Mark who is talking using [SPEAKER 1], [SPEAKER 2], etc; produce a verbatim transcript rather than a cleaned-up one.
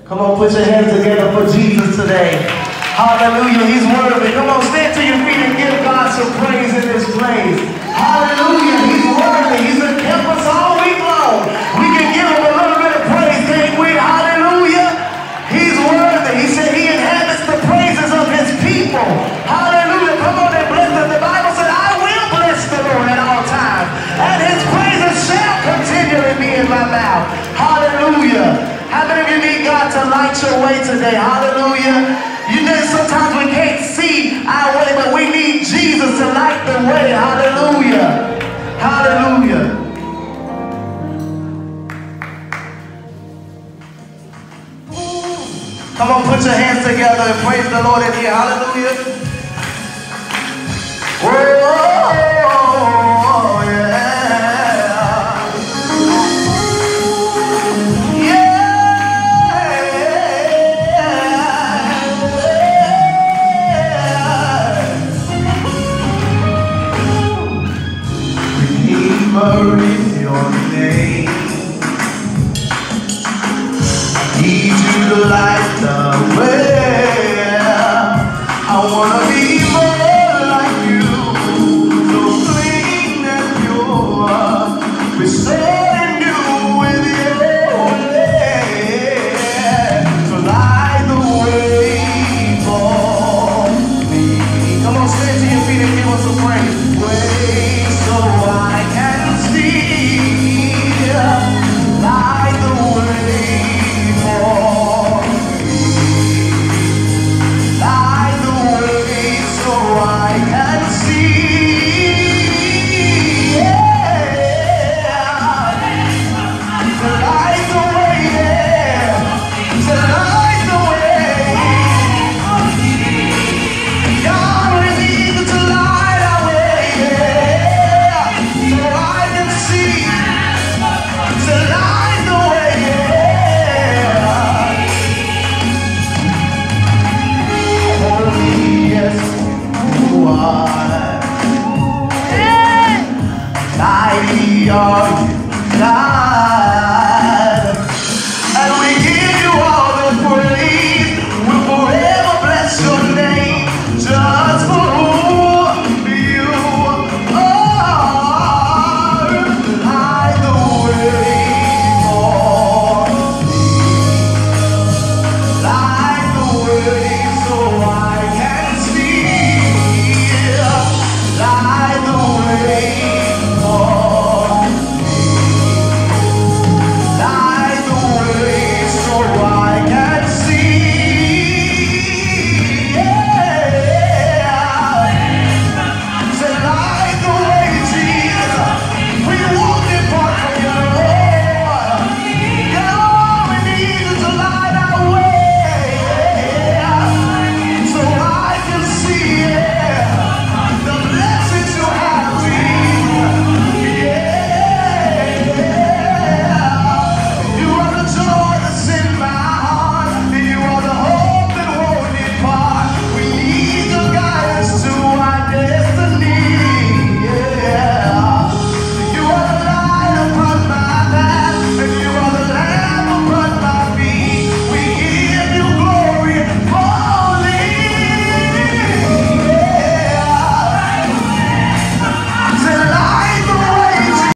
[SPEAKER 1] Come on, put your hands together for Jesus today. Hallelujah, he's worthy. Come on, stand to your feet and give God some praise in this place. Hallelujah, he's worthy. He's been kept us all week long. We can give him a little bit of praise, can't we? Hallelujah. He's worthy. He said he inhabits the praises of his people. Hallelujah. Come on and bless him. The Bible said, I will bless the Lord at all times, and his praises shall continually be in my mouth. Hallelujah. How many of you need God to light your way today? Hallelujah. You know, sometimes we can't see our way, but we need Jesus to light the way. Hallelujah. Hallelujah. Come on, put your hands together and praise the Lord in here. Hallelujah. Whoa, yeah. Is your name. Need you to light